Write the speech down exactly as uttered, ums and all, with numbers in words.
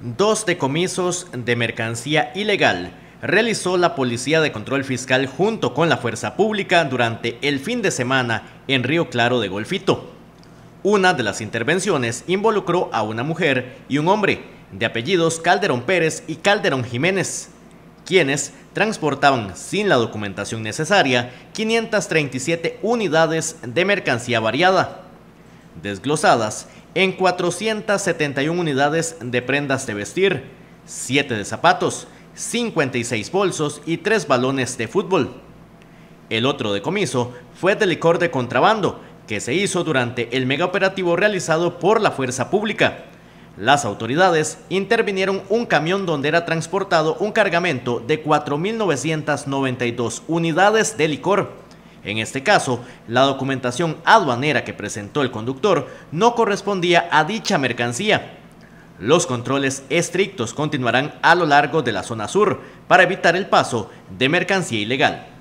Dos decomisos de mercancía ilegal realizó la Policía de Control Fiscal junto con la Fuerza Pública durante el fin de semana en Río Claro de Golfito. Una de las intervenciones involucró a una mujer y un hombre, de apellidos Calderón Pérez y Calderón Jiménez, quienes transportaban sin la documentación necesaria quinientas treinta y siete unidades de mercancía variada, desglosadas en cuatrocientas setenta y una unidades de prendas de vestir, siete de zapatos, cincuenta y seis bolsos y tres balones de fútbol. El otro decomiso fue de licor de contrabando, que se hizo durante el megaoperativo realizado por la Fuerza Pública. Las autoridades intervinieron un camión donde era transportado un cargamento de cuatro mil novecientas noventa y dos unidades de licor. En este caso, la documentación aduanera que presentó el conductor no correspondía a dicha mercancía. Los controles estrictos continuarán a lo largo de la zona sur para evitar el paso de mercancía ilegal.